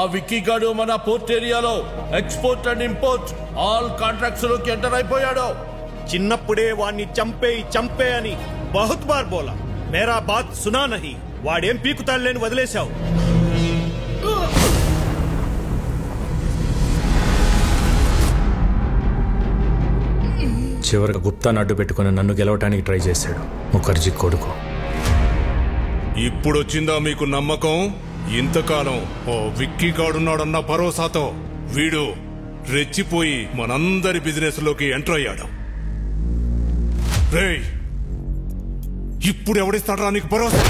ఆ విక్కీ గాడు మన పోర్ట్ ఏరియాలో export and import all contracts లోకి ఎంటర్ అయిపోయాడు. చిన్నప్పుడే వాణ్ణి చంపే అని బహుత్ బార్ బోలా, మేరా బాత్ సునా నహీ. వాడేం పీకుతాడులేని వదిలేశావు. చివరికి గుప్తాను అడ్డు పెట్టుకుని నన్ను గెలవటానికి ట్రై చేశాడు ముఖర్జీ కొడుకు. ఇప్పుడొచ్చిందా మీకు నమ్మకం? ఇంతకాలం ఓ విక్కీ గాడున్నాడన్న భరోసాతో వీడు రెచ్చిపోయి మనందరి బిజినెస్ లోకి ఎంటర్ అయ్యాడు. రేయ్, ఇప్పుడు ఎవడిస్తాడరా నీకు భరోసా?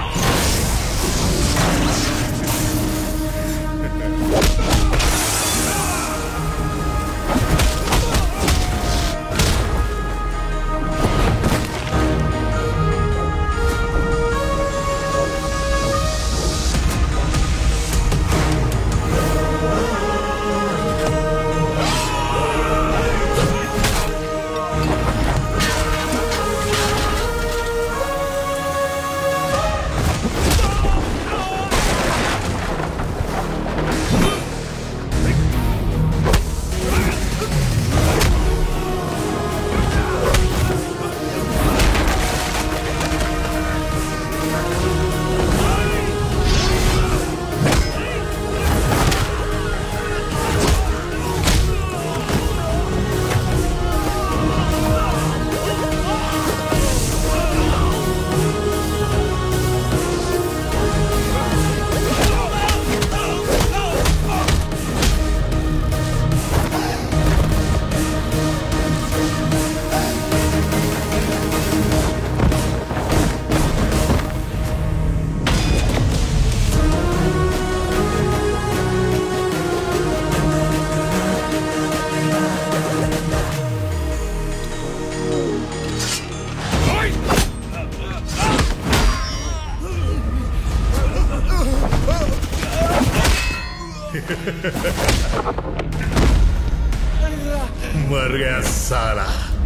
मर गया साला।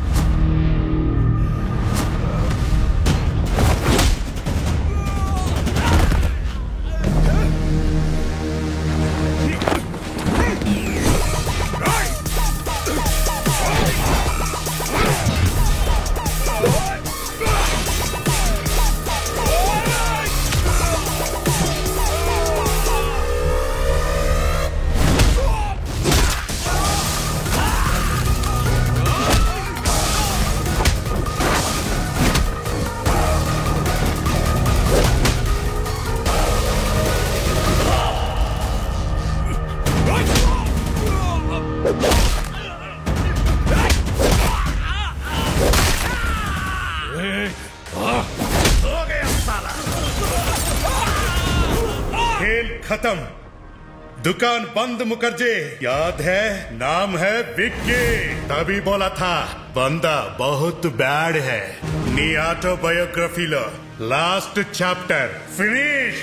खत्म, दुकान बंद। मुखर्जी याद है, नाम है विक्की। तभी बोला था बंदा बहुत बैड है। नी ऑटोबायोग्राफी लो लास्ट चैप्टर फिनिश।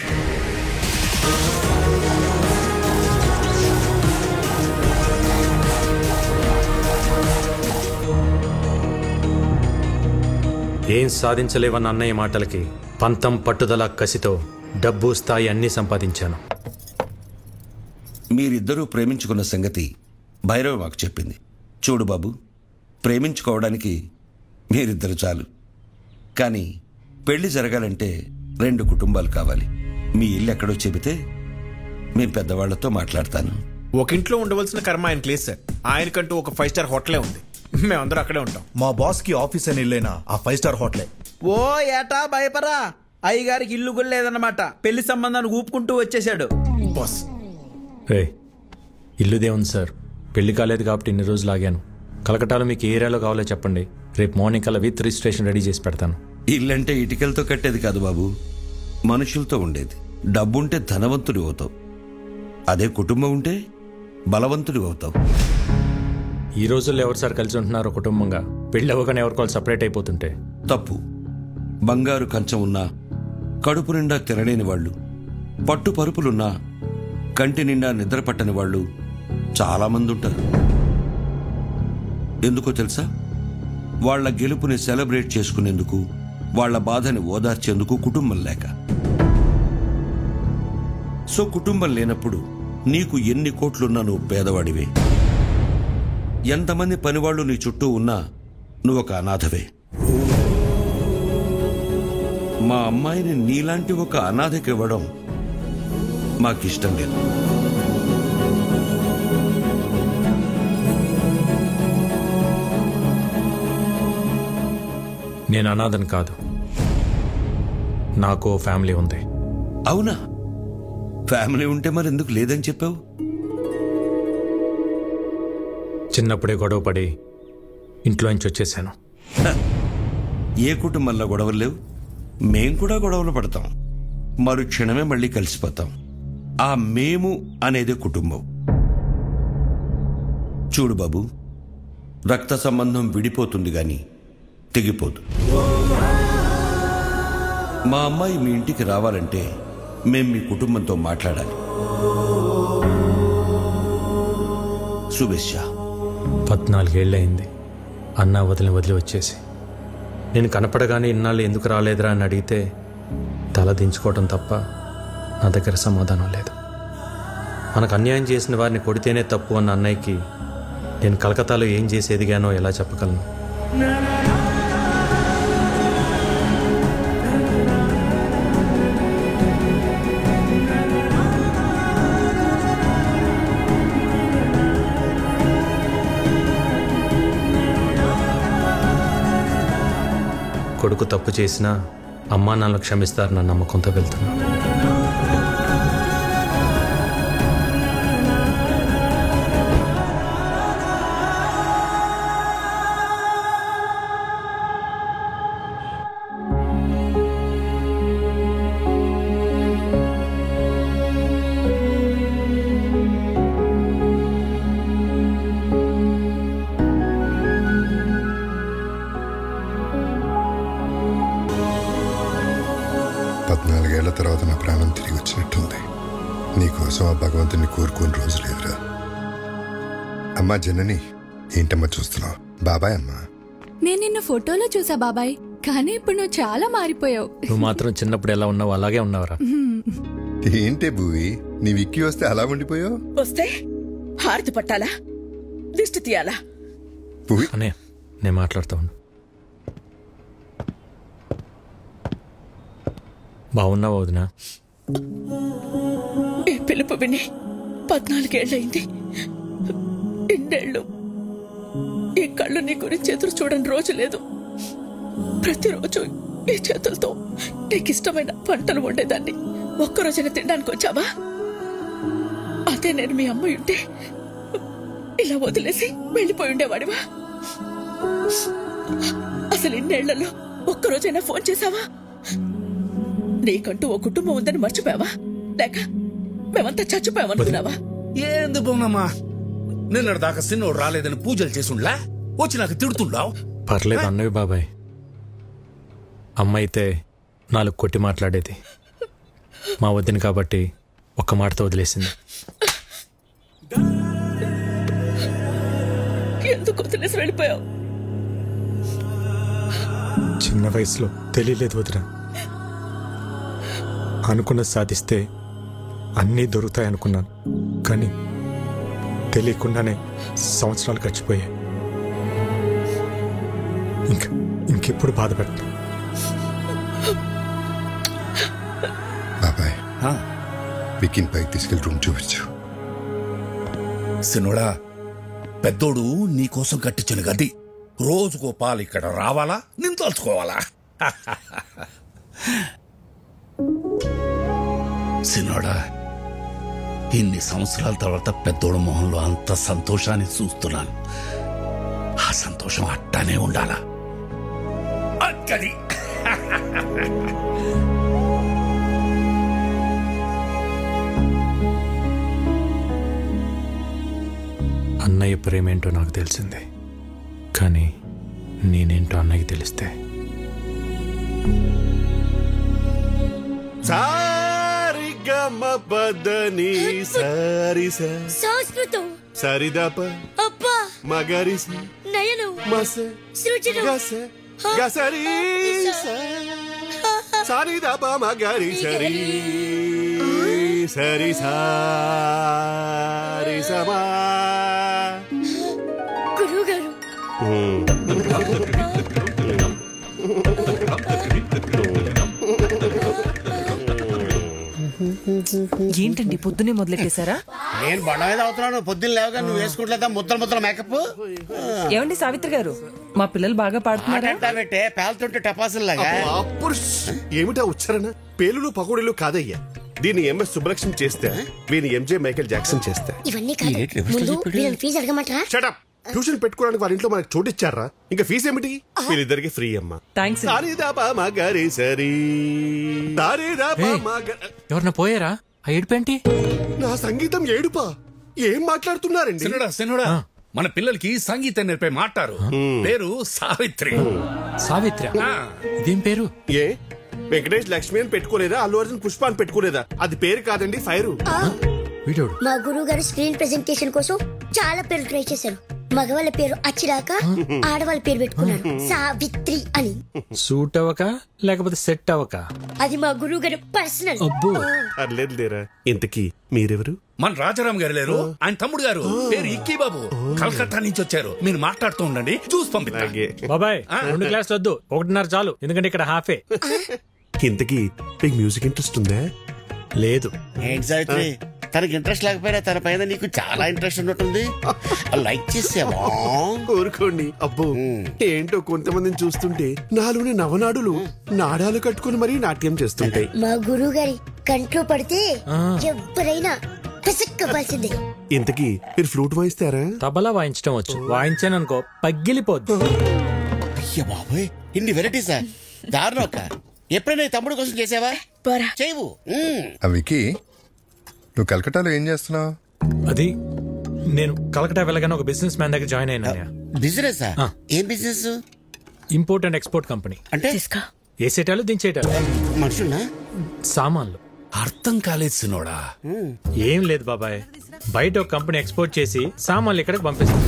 ఏం సాధించలేవన్న అన్నయ్య మాటలకి పంతం పట్టుదల కసితో డబ్బు స్థాయి అన్నీ సంపాదించాను. మీరిద్దరూ ప్రేమించుకున్న సంగతి భైరవ్ మాకు చెప్పింది. చూడు బాబు, ప్రేమించుకోవడానికి మీరిద్దరు చాలు, కానీ పెళ్లి జరగాలంటే 2 కుటుంబాలు కావాలి. మీ ఇల్లు ఎక్కడో చెబితే మీ పెద్దవాళ్లతో మాట్లాడతాను. ఒక ఇంట్లో ఉండవలసిన కర్మ ఆయనకి లేదు సార్. ఆయనకంటూ ఒక 5 స్టార్ హోటలే ఉంది. మేమందరూ అక్కడే ఉంటాం. మా బాస్ కి ఆఫీస్ అని ఇల్లైనా ఆ 5 స్టార్ హోటలే. ఓ ఏటా భయపరా, అయ్యగారికి ఇల్లు కూడా లేదన్నమాట. పెళ్లి సంబంధాన్ని ఊపుకుంటూ వచ్చేసాడు బాస్. ఇల్లుదే ఉంది సార్, పెళ్లి కాలేదు కాబట్టి ఇన్ని రోజులు ఆగాను. కలకటాలో మీకు ఏ ఏరియాలో కావాలో చెప్పండి, రేపు మార్నింగ్ కల్లా విత్ రిజిస్ట్రేషన్ రెడీ చేసి పెడతాను. ఇల్లంటే ఇటుకలతో కట్టేది కాదు బాబు, మనుషులతో ఉండేది. డబ్బుంటే ధనవంతుడి అవుతావు, అదే కుటుంబం ఉంటే బలవంతుడి అవుతావు. ఈ రోజుల్లో ఎవరు సార్ కలిసి ఉంటున్నారు కుటుంబంగా? పెళ్లి అవ్వగానే ఎవరికోవాలి సపరేట్ అయిపోతుంటే తప్పు. బంగారు కంచం ఉన్నా కడుపు నిండా తినలేని వాళ్ళు, పట్టు పరుపులున్నా కంటి నిండా నిద్ర పట్టని వాళ్ళు చాలామంది ఉంటారు. ఎందుకో తెలుసా? వాళ్ల గెలుపుని సెలబ్రేట్ చేసుకునేందుకు, వాళ్ల బాధని ఓదార్చేందుకు కుటుంబం లేక. సో కుటుంబం లేనప్పుడు నీకు ఎన్ని కోట్లున్నా నువ్వు పేదవాడివే. ఎంతమంది పనివాళ్లు నీ చుట్టూ ఉన్నా నువ్వు ఒక అనాథవే. మా అమ్మాయిని నీలాంటి ఒక అనాథకి ఇవ్వడం మాకిష్టం లేదు. నేను అనాథని కాదు, నాకు ఫ్యామిలీ ఉంది. అవునా? ఫ్యామిలీ ఉంటే మరి ఎందుకు లేదని చెప్పావు? చిన్నప్పుడే గొడవ పడి ఇంట్లోంచి వచ్చేసాను. ఏ కుటుంబంలో గొడవలు లేవు? మేం కూడా గొడవలు పడతాం, మరు క్షణమే మళ్ళీ కలిసిపోతాం. ఆ మేము అనేది కుటుంబం. చూడు బాబు, రక్త సంబంధం విడిపోతుంది గాని తెగిపోదు. మా అమ్మాయి మీ ఇంటికి రావాలంటే మేం మీ కుటుంబంతో మాట్లాడాలి. శుభేచ్ఛ. 14 ఏళ్ళయింది అన్నా వదిలి వచ్చేసి. నేను కనపడగానే ఇన్నాళ్ళు ఎందుకు రాలేదురా అని అడిగితే తల దించుకోవడం తప్ప నా దగ్గర సమాధానం లేదు. మనకు అన్యాయం చేసిన వారిని కొడితేనే తప్పు అన్న అన్నయ్యకి నేను కలకత్తాలో ఏం చేసి ఎదిగానో ఎలా చెప్పగలను? కొడుకు తప్పు చేసినా అమ్మా నాన్నలు క్షమిస్తారన్న నమ్మకంతో వెళ్తున్నా. తర్వాత నా ప్రాణం తిరిగి వచ్చినట్టుంది. నీకోసం ఆ భగవంతుని కోరుకోని రోజు లేదురా. అమ్మా జనని, ఏంటమ్మా చూస్తున్నావు? బాబాయ్ అమ్మా. నేను నిన్న ఫోటోలో చూసా బాబాయ్, కానీ ఇప్పుడు నువ్వు చాలా మారిపోయావు. నువ్వు మాత్రం చిన్నప్పుడు ఎలా ఉన్నావు అలాగే ఉన్నావురా. ఏంటే భూవి, నీ విక్కీ వస్తే అలా ఉండిపోయావు? వస్తే హారతి పట్టాలా, దిష్టి తీయాలా? అనే నేను మాట్లాడుతూ ఉండు. బాగున్నావు వదినా? ఈ పిలుపు విని 14 ఏళ్ళయింది. ఇన్నేళ్ళు ఈ కళ్ళు నీ గురించి ఎదురు చూడని రోజు లేదు. ప్రతిరోజు ఈ చేతులతో నీకిష్టమైన వంటలు వండేదాన్ని. ఒక్కరోజైనా తినడానికి వచ్చావా? అదే నేను మీ అమ్మాయి ఉంటే ఇలా వదిలేసి వెళ్ళిపోయి ఉండేవాడివా? అసలు ఇన్నేళ్లలో ఒక్కరోజైనా ఫోన్ చేశావా? నీకంటూ ఓ కుటుంబం ఉందని మర్చిపోయావా? లేక మేమంతా చచ్చిపోయామనుకున్నావా? ఏంది బొమ్మమ్మా, నిన్నటి దాకా సిన్నోడు రాలేదని పూజలు చేసుండ్లా వచ్చి నాకు తిడుతుండావు. పర్లేదు అన్నవి బాబాయ్. అమ్మ అయితే 4 కొట్టి మాట్లాడేది. మా వద్దని కాబట్టి ఒక్క మాటతో వదిలేసింది. ఎందుకు వదిలేసి వెళ్ళిపోయావు? చిన్న వయసులో తెలియలేదు వదిన. అనుకున్నది సాధిస్తే అన్నీ దొరుకుతాయనుకున్నాను, కానీ తెలియకుండానే సంవత్సరాలు గడిచిపోయాయి. ఇంకెప్పుడు బాధపడతాను. బాబాయ్, విక్కీని పైకి తీసుకెళ్ళి రూమ్ చూపించు. సినోడా, పెద్దోడు నీకోసం కట్టించిన గది రోజుకో పాలు ఇక్కడ రావాలా, నేను తలుచుకోవాలా? సినోడా, ఇన్ని సంవత్సరాల తర్వాత పెద్దోడు మొహంలో అంత సంతోషాన్ని చూస్తున్నాను. ఆ సంతోషం అట్టానే ఉండాలా? అక్కడి అన్నయ్య ప్రేమేంటో నాకు తెలిసిందే, కానీ నేనేంటో అన్నయ్యకి తెలిస్తే బదని సారి సంస్కృతం సరిదప అబ్బా మగరిస నయను మస సృజను గస గసరి సరిదప మగరి సరి సరి సారి సమా గురువు గారు ఏంటండి పొద్దునే మొదలెట్టేశారా? నేను బండ మీద అవుతున్నాను. పొద్దున్న లేవగా నువ్వు వేసుకుంటలేదా ముద్దల మేకప్? ఏమండి సావిత్రి గారు, మా పిల్లలు బాగా పాడుతున్నారా? పెట్టే పేలుతుంటే టపాసుల్లాగా. ఏమిటా ఉచ్చారణ? పేలులు పకోడీలు కాదయ్యా. దీన్ని ఎంఎస్ సుబ్బలక్ష్మి చేస్తే, వీని ఎంజే మైకేల్ జాక్సన్ చేస్తే. ఇవన్నీ కాదు, ముందు వీళ్ళని ఫీజు అడగమంటారా? షటప్. ట్యూషన్ పెట్టుకోవడానికి వాళ్ళ ఇంట్లో మనకు చోటు ఇచ్చారా? ఇంకా ఫీజు ఏమిటి? వీళ్ళిద్దరికి ఫ్రీ అమ్మా. థాంక్స్. ఎవరన్నా పోయారా? ఆ ఏడుపేంటి? నా సంగీతం ఏడుపా? ఏం మాట్లాడుతున్నారండి? సినుడా మన పిల్లలకి సంగీతం నేర్పే మాట్లారు. పేరు సావిత్రి. సావిత్రి? ఇదేం పేరు? ఏ వెంకటేష్ లక్ష్మి అని పెట్టుకోలేదా? అల్లు అర్జున్ పుష్ప అని పెట్టుకోలేదా? అది పేరు కాదండి, ఫైరు. మా గురువు గారు స్క్రీన్ ప్రెజెంటేషన్ కోసం చాలా పేర్లు ట్రై చేశారు. మగవాళ్ళ పేరు అచ్చిరాక ఆడవాళ్ళ పేరు పెట్టుకున్నారు సావిత్రి అని. సూట్ అవ్వక లేకపోతే సెట్ అవ్వక? అది మా గురువు గారు పర్సనల్. అర్లేదు లేరా. ఇంతకీ మీరెవరు? మన రాజారాం గారు లేరు, ఆయన తమ్ముడు గారు. పేరు ఇక్కీ బాబు. కలకత్తా నుంచి వచ్చారు. మీరు మాట్లాడుతూ ఉండండి, చూసి పంపిస్తా. బాబాయ్ 2 క్లాసులు వద్దు, 1.5 చాలు. ఎందుకంటే ఇక్కడ హాఫే. ఇంతకీ మీకు మ్యూజిక్ ఇంట్రెస్ట్ ఉందా? లేదు. ఏంటి సావిత్రి, తనకి ఇంట్రెస్ట్ లేకపోయినా తన పైన నీకు చాలా ఇంట్రెస్ట్ ఉన్నట్టుంది. లైక్ చేసావా? కోరుకోండి. అబ్బో ఏంటో కొంతమందిని చూస్తుంటే నాలోని నవనాడులు నాడాలు కట్టుకుని మరీ నాట్యం చేస్తుంటాయి. మా గురువు గారి కంట్లో పడితే ఎవరైనా పిసక్కవలసిందే. ఇంతకీ మీరు ఫ్లూట్ వాయిస్తారా? తబలా వాయించడం వచ్చు. వాయించాననుకో పగిలిపోద్దు. అయ్య బాబోయ్, ఇన్ని వెరైటీసా? దారుణం అక్క. ఎప్పుడైనా తమ్ముడు కోసం చేసావా? చేయవు. వికీ, నువ్వు కలకటాలో ఏం చేస్తున్నావు? అది నేను కలకటా వెళ్ళగానే ఒక బిజినెస్ మ్యాన్ దగ్గర జాయిన్ అయినా. బిజినెస్? ఏం business? Import and export company. అంటే వేసేటాలు దించేటాలు. మనుషున్నా? సామాన్లు. అర్థం కాలేదు సినోడా. ఏం లేదు బాబాయ్, బయట ఒక కంపెనీ ఎక్స్పోర్ట్ చేసి సామాన్లు ఇక్కడికి పంపిస్తుంది.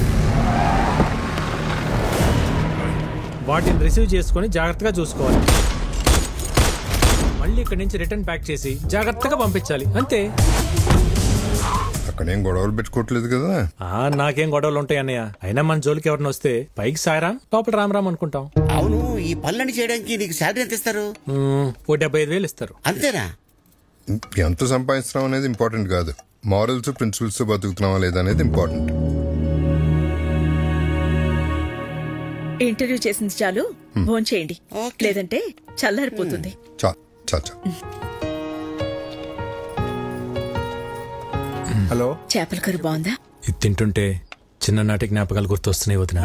వాటిని రిసీవ్ చేసుకుని జాగ్రత్తగా చూసుకోవాలి. మళ్ళీ ఇక్కడి నుంచి రిటర్న్ ప్యాక్ చేసి జాగ్రత్తగా పంపించాలి. అంతే. అక్కడేం గొడవలు పెట్టుకోవట్లేదు కదా? నాకేం గొడవలు ఉంటాయి అన్నయ్య. అయినా మన జోలికి ఎవరిని వస్తే పైకి సాయరాం, లోపల రామరామ్ అనుకుంటాం. అవును, ఈ పనులన్నీ చేయడానికి నీకు శాలరీ ఎంత ఇస్తారు? 75,000 ఇస్తారు. అంతేనా? ఎంత సంపాదిస్తున్నాం అనేది ఇంపార్టెంట్ కాదు, మారల్స్ ప్రిన్సిపల్స్ బతుకుతున్నావా లేదా అనేది ఇంపార్టెంట్. ఇంటర్వ్యూ చేసింది చాలు, ఫోన్ చేయండి. లేదంటే చల్లారిపోతుంది. హలో, చేపల కర్రీ బాగుందా? ఇది తింటుంటే చిన్ననాటి జ్ఞాపకాలు గుర్తొస్తున్నాయి వదిన.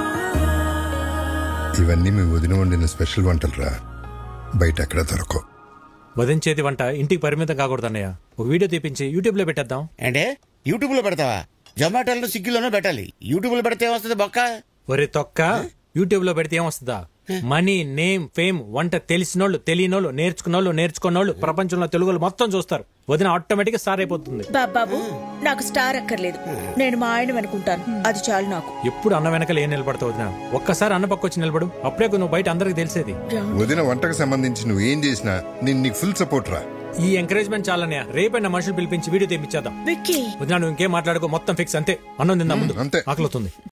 ఇవన్నీ మీ వదిన వండిన స్పెషల్ వంటలు రా, బయట ఎక్కడ దొరకవు. వదిన చేతి వంట ఇంటికి పరిమితం కాకూడదు అన్నయ్య. ఒక వీడియో తీపించి యూట్యూబ్ లో పెట్టేద్దాం. అంటే యూట్యూబ్ లో పెడతావా? జొమాటోలో స్విగ్గీలోనో పెట్టాలి. యూట్యూబ్ లో పెడితే ఏమొస్తుంది బొక్క? ఒరే తొక్క, యూట్యూబ్ లో పెడితే ఏమొస్తుందా? మనీ, నేమ్, ఫేమ్, వంట తెలిసినోళ్ళు, తెలియనోళ్ళు, నేర్చుకున్నోళ్ళు ప్రపంచంలో తెలుగులు మొత్తం చూస్తారు. వదిన ఆటోమేటిక్ గా స్టార్ అయిపోతుంది. బాబు, నాకు స్టార్ అక్కర్లేదు. నేను మా ఆయన అనుకుంటాను, అది చాలు నాకు. ఎప్పుడు అన్న వెనకాల ఏం నిలబడతావు వదిన? ఒక్కసారి అన్న పక్క వచ్చి నిలబడు, అప్పుడే నువ్వు బయట అందరికి తెలిసేది. వదిన వంటకు సంబంధించి నువ్వు ఏం చేసినా నేను నీకు ఫుల్ సపోర్ట్ రా. ఈ ఎంకరేజ్మెంట్ చాలనే. రేపైనా మనుషులు పిలిపించి వీడియో తెప్పించేద్దాం. వదిన నువ్వు ఇంకేం మాట్లాడుకో, మొత్తం ఫిక్స్. అంతే. అన్నం తిందా ముందు, ఆకలిస్తుంది.